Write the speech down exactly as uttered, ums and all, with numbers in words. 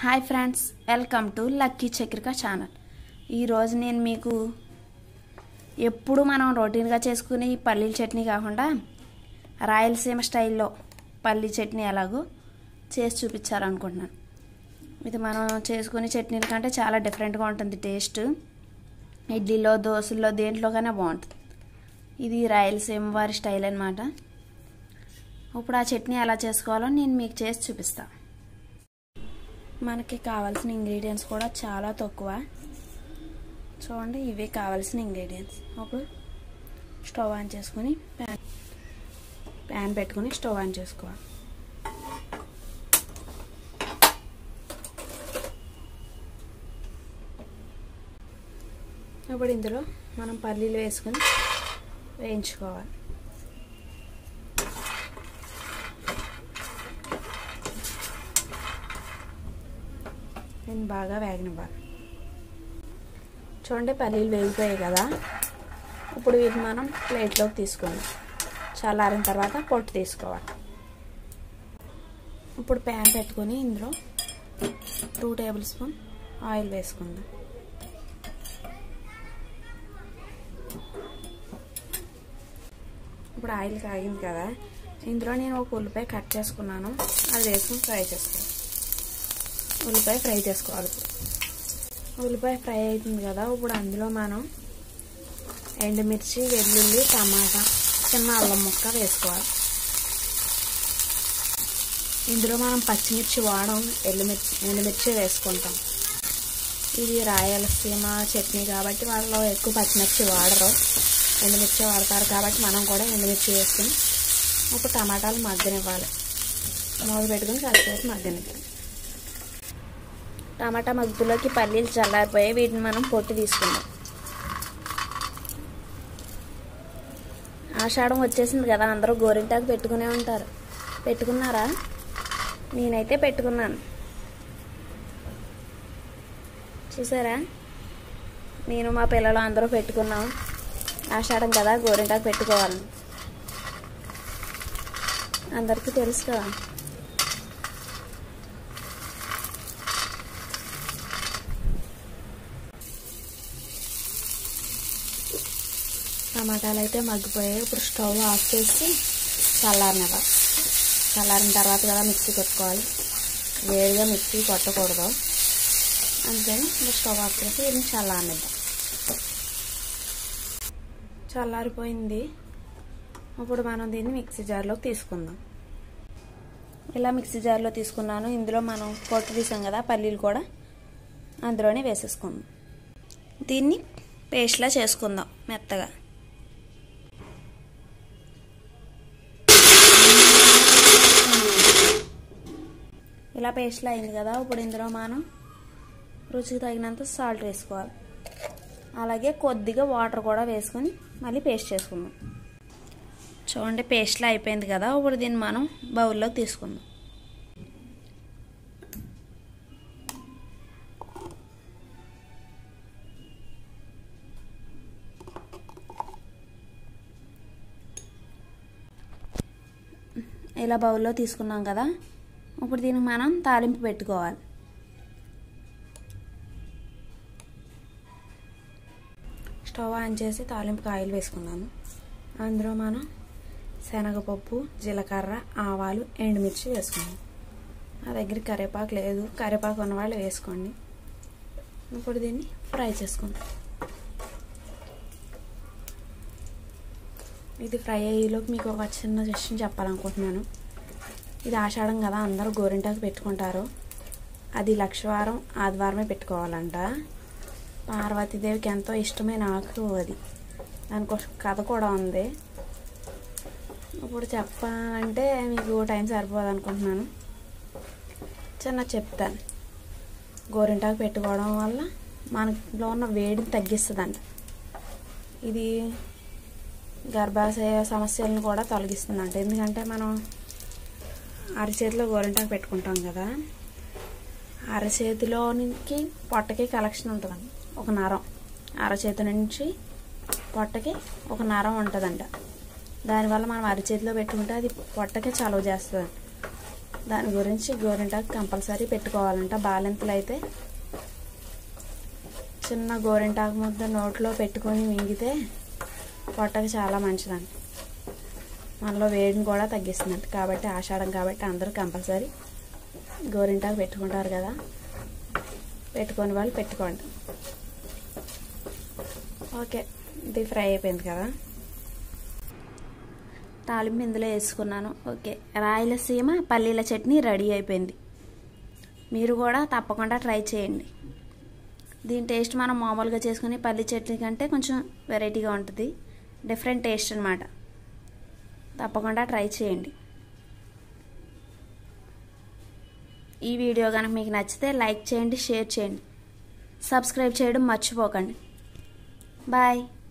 Hi friends, welcome to lucky Chakrika channel. ఈరోజు నేను మీకు ఎప్పుడు మనం రొటీన్గా చేసుకునే ఈ పల్లీల చట్నీ కాకుండా రాయలసీమ స్టైల్లో పల్లీ చట్నీ ఎలాగో చేసి చూపించాలనుకుంటున్నాను. ఇది మనం చేసుకునే చట్నీల కంటే చాలా డిఫరెంట్గా ఉంటుంది టేస్ట్. ఇడ్లీలో, దోశల్లో, దేంట్లోకైనా బాగుంటుంది. ఇది రాయలసీమ వారి స్టైల్ అన్నమాట. ఇప్పుడు ఆ చట్నీ ఎలా చేసుకోవాలో నేను మీకు చేసి చూపిస్తాను. మనకి కావాల్సిన ఇంగ్రీడియంట్స్ కూడా చాలా తక్కువ. చూడండి, ఇవే కావాల్సిన ఇంగ్రీడియంట్స్. అప్పుడు స్టవ్ ఆన్ చేసుకుని ప్యాన్ ప్యాన్ పెట్టుకుని స్టవ్ ఆన్ చేసుకోవాలి. ఇప్పుడు ఇందులో మనం పల్లీలు వేసుకుని వేయించుకోవాలి. నేను బాగా వేగనివ్వాలి. చూడండి, పల్లీలు వేగిపోయాయి కదా. ఇప్పుడు వీటిని మనం ప్లేట్లోకి తీసుకుందాం. చల్లారిన తర్వాత పొట్టు తీసుకోవాలి. ఇప్పుడు ప్యాన్ పెట్టుకొని ఇందులో టూ టేబుల్ స్పూన్ ఆయిల్ వేసుకుందాం. ఇప్పుడు ఆయిల్ కాగింది కదా, ఇందులో నేను ఒక ఉల్లిపాయ కట్ చేసుకున్నాను. అది వేసుకుని ఫ్రై చేసుకోవాలి. ఉల్లిపాయ ఫ్రై చేసుకోవాలి. ఉల్లిపాయ ఫ్రై అవుతుంది కదా, ఇప్పుడు అందులో మనం ఎండుమిర్చి, వెల్లుల్లి, టమాటా, చిన్న అల్లం ముక్క వేసుకోవాలి. ఇందులో మనం పచ్చిమిర్చి వాడం, ఎండుమిర్చి ఎండుమిర్చి వేసుకుంటాం. ఇది రాయలసీమ చట్నీ కాబట్టి వాళ్ళు ఎక్కువ పచ్చిమిర్చి వాడరు, ఎండుమిర్చి వాడతారు కాబట్టి మనం కూడా ఎండుమిర్చి వేసుకుని ఒక టమాటాలు మగ్గనివ్వాలి. మూత పెట్టుకుని కాసేపు మగ్గనివ్వాలి. టమాటా మగ్గులోకి పల్లీలు చల్లారిపోయి వీటిని మనం పొట్టు తీసుకుందాం. ఆషాఢం వచ్చేసింది కదా, అందరూ గోరింటాకు పెట్టుకునే ఉంటారు. పెట్టుకున్నారా? నేనైతే పెట్టుకున్నాను. చూసారా, నేను మా పిల్లలు అందరూ పెట్టుకున్నాం. ఆషాఢం కదా, గోరింటాకు పెట్టుకోవాలని అందరికీ తెలుసు కదా. టమాటాలు అయితే మగ్గిపోయాయి. ఇప్పుడు స్టవ్ ఆఫ్ చేసి చల్లారనివ్వాలి. చల్లారిన తర్వాత కదా మిక్సీ కొట్టుకోవాలి. వేడిగా మిక్సీ కొట్టకూడదు. అందుకని ఇప్పుడు స్టవ్ ఆఫ్ చేసి దీన్ని చల్లారనిద్దాం. చల్లారిపోయింది. ఇప్పుడు మనం దీన్ని మిక్సీ జార్లోకి తీసుకుందాం. ఇలా మిక్సీ జార్లో తీసుకున్నాను. ఇందులో మనం పొట్టు తీసాం కదా పల్లీలు కూడా అందులోనే వేసేసుకుందాం. దీన్ని పేస్ట్లా చేసుకుందాం మెత్తగా. ఇలా పేస్ట్లో అయింది కదా, ఇప్పుడు ఇందులో మనం రుచికి తగినంత సాల్ట్ వేసుకోవాలి. అలాగే కొద్దిగా వాటర్ కూడా వేసుకొని మళ్ళీ పేస్ట్ చేసుకుందాం. చూడండి, పేస్ట్లో అయిపోయింది కదా. ఇప్పుడు దీన్ని మనం బౌల్లోకి తీసుకుందాం. ఇలా బౌల్లో తీసుకున్నాం కదా, ఇప్పుడు దీనికి మనం తాలింపు పెట్టుకోవాలి. స్టవ్ ఆన్ చేసి తాలింపుకి ఆయిల్ వేసుకున్నాను. అందులో మనం శనగపప్పు, జీలకర్ర, ఆవాలు, ఎండుమిర్చి వేసుకున్నాం. నా దగ్గర కరివేపాకు లేదు, కరివేపాకు ఉన్నవాళ్ళు వేసుకోండి. ఇప్పుడు దీన్ని ఫ్రై చేసుకుందాం. ఇది ఫ్రై అయ్యేలోకి మీకు ఒక చిన్న విషయం చెప్పాలనుకుంటున్నాను. ఇది ఆషాఢం కదా, అందరూ గోరింటాకు పెట్టుకుంటారు. అది లక్షవారం ఆదివారమే పెట్టుకోవాలంట. పార్వతీదేవికి ఎంతో ఇష్టమైన ఆకు అది. దానికోసం కథ కూడా ఉంది. ఇప్పుడు చెప్పాలంటే మీకు టైం సరిపోదు అనుకుంటున్నాను. చిన్న చెప్తాను. గోరింటాకు పెట్టుకోవడం వల్ల మనలో ఉన్న వేడిని తగ్గిస్తుందంట. ఇది గర్భాశయ సమస్యలను కూడా తొలగిస్తుందంట. ఎందుకంటే మనం అరచేతిలో గోరింటాకు పెట్టుకుంటాం కదా, అరచేతిలోనికి పొట్టకి కలెక్షన్ ఉంటుందండి. ఒక నరం అరచేతి నుంచి పొట్టకి ఒక నరం ఉంటుందంట. దానివల్ల మనం అరచేతిలో పెట్టుకుంటే అది పొట్టకి చలువ చేస్తుంది. దాని గురించి గోరింటాకు కంపల్సరీ పెట్టుకోవాలంట. బాలింతలు అయితే చిన్న గోరింటాకు ముద్ద నోట్లో పెట్టుకొని మింగితే పొట్టకి చాలా మంచిదండి. మనలో వేడిని కూడా తగ్గిస్తుందంట. కాబట్టి ఆషాఢం కాబట్టి అందరూ కంపల్సరీ గోరింటాకు పెట్టుకుంటారు కదా, పెట్టుకొని వాళ్ళు పెట్టుకోండి. ఓకే, ఇది ఫ్రై అయిపోయింది కదా, తాలింపు ఇందులో వేసుకున్నాను. ఓకే, రాయలసీమ పల్లీల చట్నీ రెడీ అయిపోయింది. మీరు కూడా తప్పకుండా ట్రై చేయండి. దీని టేస్ట్ మనం మామూలుగా చేసుకుని పల్లీ చట్నీ కంటే కొంచెం వెరైటీగా ఉంటుంది, డిఫరెంట్ టేస్ట్ అనమాట. తప్పకుండా ట్రై చేయండి. ఈ వీడియో కనుక మీకు నచ్చితే లైక్ చేయండి, షేర్ చేయండి, సబ్స్క్రైబ్ చేయడం మర్చిపోకండి. బాయ్.